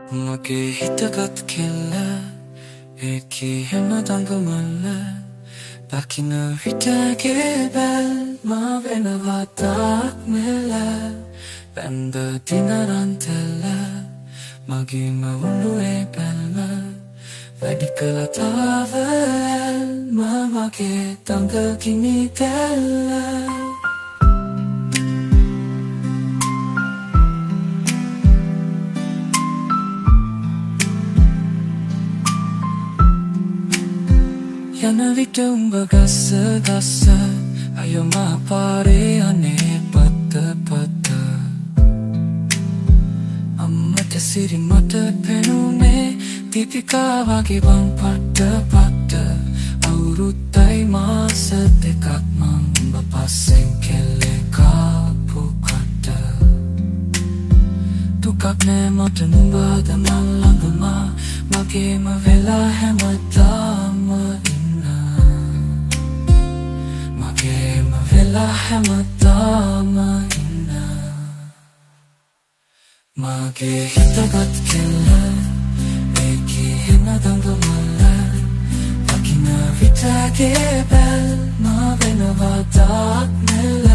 මගේ හිතගත් කෙල්ල ඒකී හැම දඟමල්ල දකින විටගේ බැල් මා වෙනවා තාක් මෙල්ල පැන්ද දිනරන්තෙල්ල මගේම උළුවේ පැල්ම වැඩි කළ තාවල් මගේ දඟ කිමි තැල්ල යන විට උඹ ගස්ස ගස්ස අයෝ මා පාරේ අනේ පත්ත පත්ත අම්මට සිරි මට පෙනුනේ දීපිකා වගේ වම් පට්ට පට්ට අවුරුද්දයි මාස දෙකක් මං උඹ පස්සෙන් කෙල්ලේ කාපු කට දුකක් නෑ මට නුඹද මං ළඟම මගේම වෙලා හැමදාම හැමදාම ඉන්න මගේ හිතගත් කෙල්ල ඒකී හැම දඟමල්ල දකින විටගේ බැල් මා වෙනවා තාක් මෙල්ල